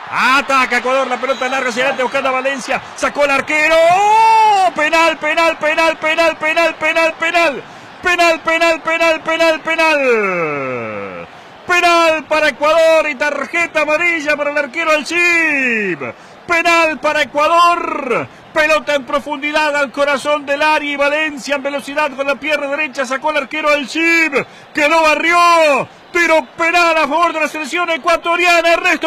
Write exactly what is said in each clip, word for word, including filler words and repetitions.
Ataca Ecuador, la pelota larga hacia adelante buscando a Valencia. Sacó el arquero. ¡Oh! Penal, penal, penal, penal, penal, penal, penal. Penal, penal, penal, penal, penal. Penal para Ecuador y tarjeta amarilla para el arquero del C I B. Penal para Ecuador. Pelota en profundidad al corazón del área y Valencia en velocidad con la pierna derecha sacó el arquero del C I B. Que lo barrió. Tiro penal a favor de la selección ecuatoriana, Ernesto.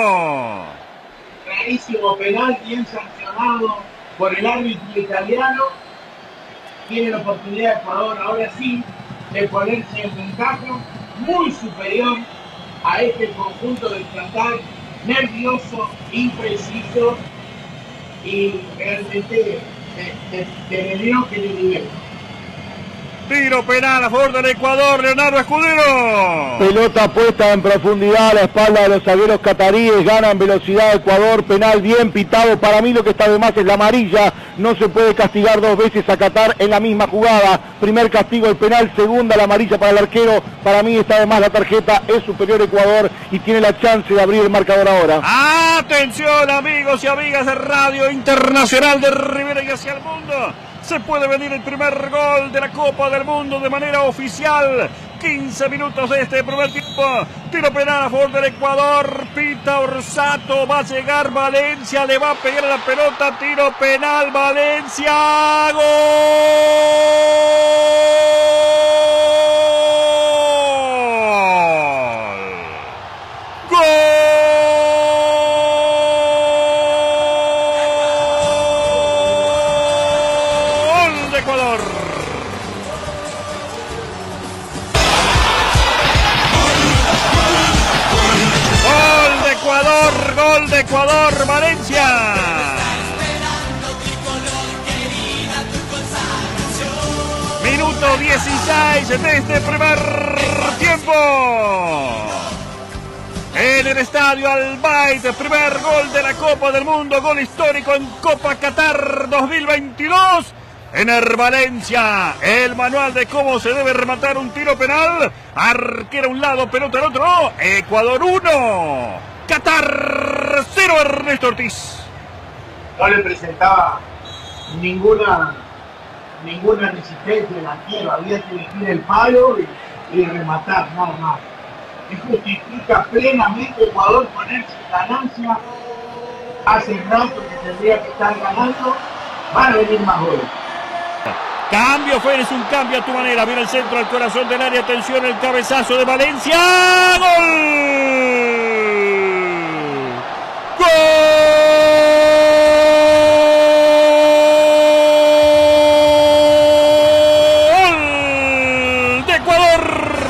Clarísimo penal, bien sancionado por el árbitro italiano. Tiene la oportunidad de Ecuador ahora sí de ponerse en ventaja muy superior a este conjunto del Qatar, nervioso, impreciso y realmente debería que le nivel. Tiro penal a favor del Ecuador, Leonardo Escudero. Pelota puesta en profundidad a la espalda de los zagueros cataríes, gana en velocidad Ecuador, penal bien pitado. Para mí lo que está de más es la amarilla, no se puede castigar dos veces a Qatar en la misma jugada. Primer castigo el penal, segunda la amarilla para el arquero. Para mí está de más la tarjeta, es superior Ecuador y tiene la chance de abrir el marcador ahora. Atención amigos y amigas de Radio Internacional de Rivera y hacia el mundo. Se puede venir el primer gol de la Copa del Mundo de manera oficial. quince minutos de este primer tiempo. Tiro penal a favor del Ecuador. Pita Orsato. Va a llegar Valencia. Le va a pegar a la pelota. Tiro penal. Valencia. ¡Gol! ¡Gol! Ecuador. Gol de Ecuador, gol de Ecuador, Valencia. Minuto dieciséis de este primer tiempo. En el estadio Al Bayt, primer gol de la Copa del Mundo, gol histórico en Copa Qatar dos mil veintidós. En el Valencia, el manual de cómo se debe rematar un tiro penal. Arquero a un lado, pelota al otro. Ecuador uno, Qatar cero, Ernesto Ortiz. No le presentaba ninguna ninguna resistencia el arquero. Había que elegir el palo y, y rematar, nada más. Y justifica plenamente Ecuador ponerse en ganancia. Hace rato que tendría que estar ganando. Van a venir más goles. Cambio, Férez, un cambio a tu manera. Viene el centro al corazón del área. Atención, el cabezazo de Valencia. ¡Gol! ¡Gol de Ecuador!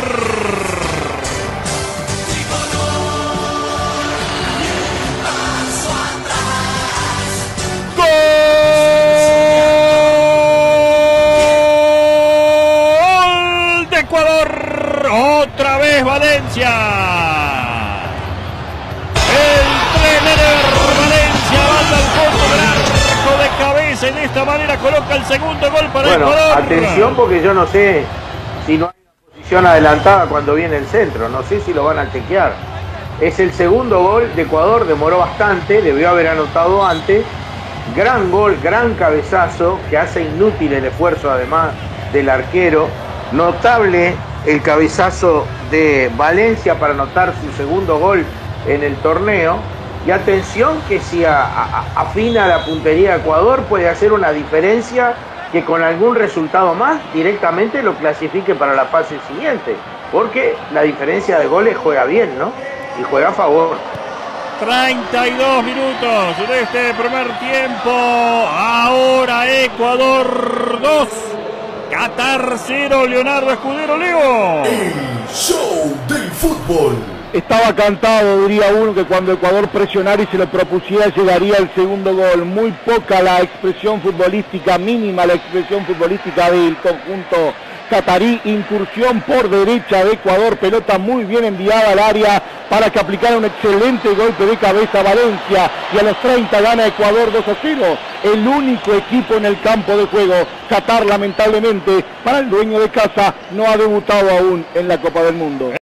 ¡Gol! Ecuador, otra vez Valencia. El trenero Valencia manda al fondo del arco de cabeza y de esta manera coloca el segundo gol para bueno, Ecuador. Atención porque yo no sé si no hay una posición adelantada cuando viene el centro, no sé si lo van a chequear. Es el segundo gol de Ecuador, demoró bastante, debió haber anotado antes. Gran gol, gran cabezazo que hace inútil el esfuerzo además del arquero. Notable el cabezazo de Valencia para anotar su segundo gol en el torneo. Y atención que si a, a, afina la puntería de Ecuador puede hacer una diferencia que con algún resultado más directamente lo clasifique para la fase siguiente. Porque la diferencia de goles juega bien, ¿no? Y juega a favor. treinta y dos minutos de este primer tiempo. Ahora Ecuador dos. Qatar cero, Leonardo Escudero, Leo. El show del fútbol. Estaba cantado, diría uno, que cuando Ecuador presionara y se lo propusiera llegaría el segundo gol. Muy poca la expresión futbolística, mínima la expresión futbolística del conjunto catarí. Incursión por derecha de Ecuador, pelota muy bien enviada al área para que aplicara un excelente golpe de cabeza a Valencia. Y a los treinta gana Ecuador dos a cero. El único equipo en el campo de juego. Qatar, lamentablemente, para el dueño de casa, no ha debutado aún en la Copa del Mundo.